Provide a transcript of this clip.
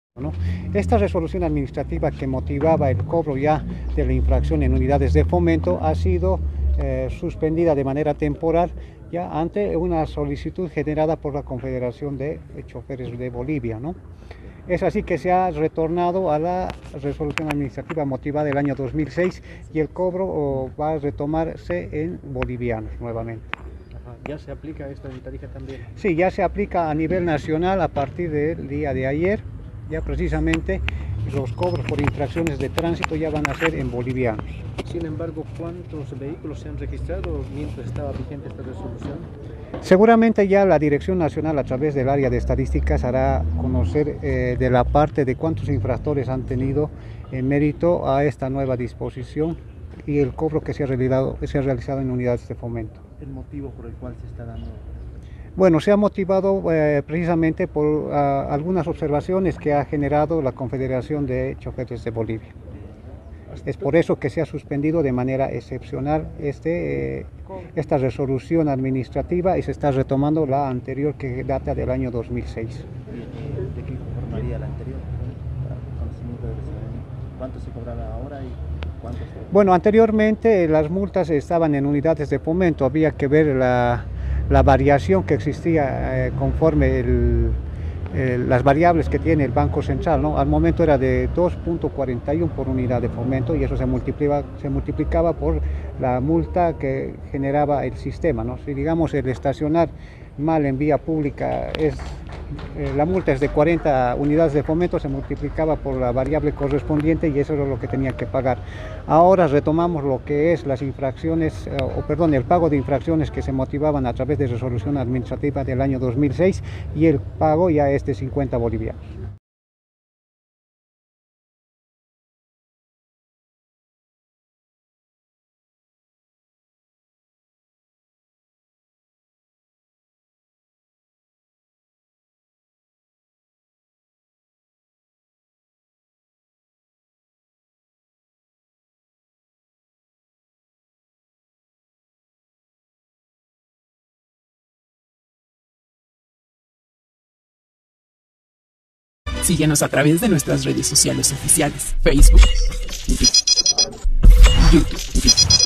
¿no? Esta resolución administrativa que motivaba el cobro ya de la infracción en unidades de fomento ha sido suspendida de manera temporal ya ante una solicitud generada por la Confederación de Choferes de Bolivia, ¿no? Es así que se ha retornado a la resolución administrativa motivada del año 2006 y el cobro va a retomarse en bolivianos nuevamente. ¿Ya se aplica esto en Tarija también? Sí, ya se aplica a nivel nacional a partir del día de ayer. Ya precisamente los cobros por infracciones de tránsito ya van a ser en bolivianos. Sin embargo, ¿cuántos vehículos se han registrado mientras estaba vigente esta resolución? Seguramente ya la Dirección Nacional a través del área de estadísticas hará conocer de la parte de cuántos infractores han tenido mérito a esta nueva disposición y el cobro que se ha realizado en unidades de fomento. ¿El motivo por el cual se está dando? Bueno, se ha motivado precisamente por algunas observaciones que ha generado la Confederación de Choferes de Bolivia. Es por eso que se ha suspendido de manera excepcional esta resolución administrativa y se está retomando la anterior que data del año 2006. ¿De qué formaría la anterior? Para conocimiento de la ciudadanía. ¿Cuánto se cobraba ahora y cuánto se... Bueno, anteriormente las multas estaban en unidades de fomento, había que ver la variación que existía conforme las variables que tiene el Banco Central, ¿no? Al momento era de 2.41 por unidad de fomento y eso se multiplicaba por la multa que generaba el sistema, ¿no? Si digamos el estacionar mal en vía pública la multa es de 40 unidades de fomento, se multiplicaba por la variable correspondiente y eso era lo que tenía que pagar. Ahora retomamos lo que es las infracciones, el pago de infracciones que se motivaban a través de resolución administrativa del año 2006 y el pago ya es de 50 bolivianos. Síguenos a través de nuestras redes sociales oficiales, Facebook, YouTube.